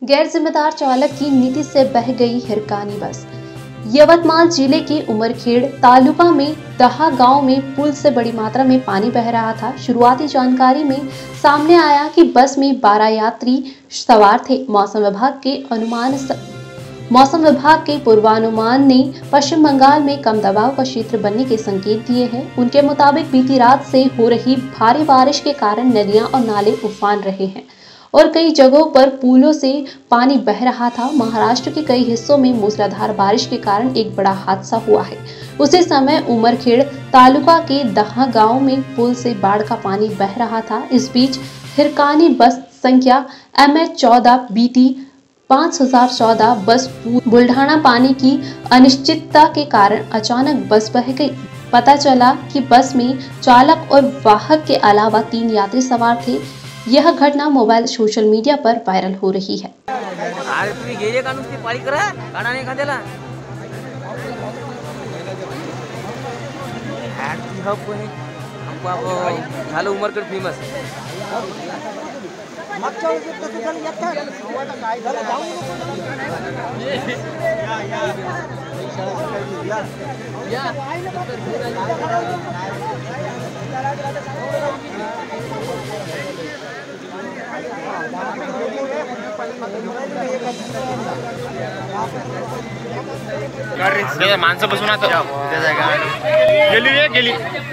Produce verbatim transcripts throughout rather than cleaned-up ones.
गैर जिम्मेदार चालक की नीति से बह गई हिरकानी बस। यवतमाल जिले के उमरखेड़ तालुका में दहा गांव में पुल से बड़ी मात्रा में पानी बह रहा था। शुरुआती जानकारी में सामने आया कि बस में बारह यात्री सवार थे। मौसम विभाग के अनुमान स... मौसम विभाग के पूर्वानुमान ने पश्चिम बंगाल में कम दबाव का क्षेत्र बनने के संकेत दिए हैं। उनके मुताबिक बीती रात से हो रही भारी बारिश के कारण नदियां और नाले उफान रहे हैं और कई जगहों पर पुलों से पानी बह रहा था। महाराष्ट्र के कई हिस्सों में मूसलाधार बारिश के कारण एक बड़ा हादसा हुआ है। उसी समय उमरखेड़ तालुका के दहा गांव में पुल से बाढ़ का पानी बह रहा था। इस बीच हिरकानी बस संख्या एम एच चौदह बी टी पाँच हजार चौदह बस बुल्ढाना पानी की अनिश्चितता के कारण अचानक बस बह गई। पता चला कि बस में चालक और वाहक के अलावा तीन यात्री सवार थे। यह घटना मोबाइल सोशल मीडिया पर वायरल हो रही है। अरे तुम्ही गेले का नुसती पाळी करा काढा नाही एखाद्याला ॲड ती हप आहे हमको झालं उमरखेड फेमस मागच्या वेळेस कसं झालं येतात काय झालं जाऊन या गाडी माणसं बसून आता गेली रे गेली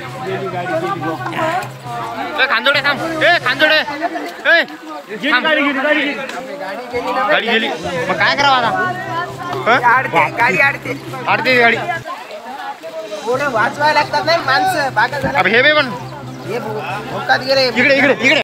खांदोडे थांब ए खांदोडे ए गाडी गेली गाडी गाडी गेली मग काय करावं आता गाडी अडते अडते गाडी थोडं वाचवायला लागतात नाही माणसं बागा झाला अब हे बे पण हे भोकात गेले इकडे इकडे इकडे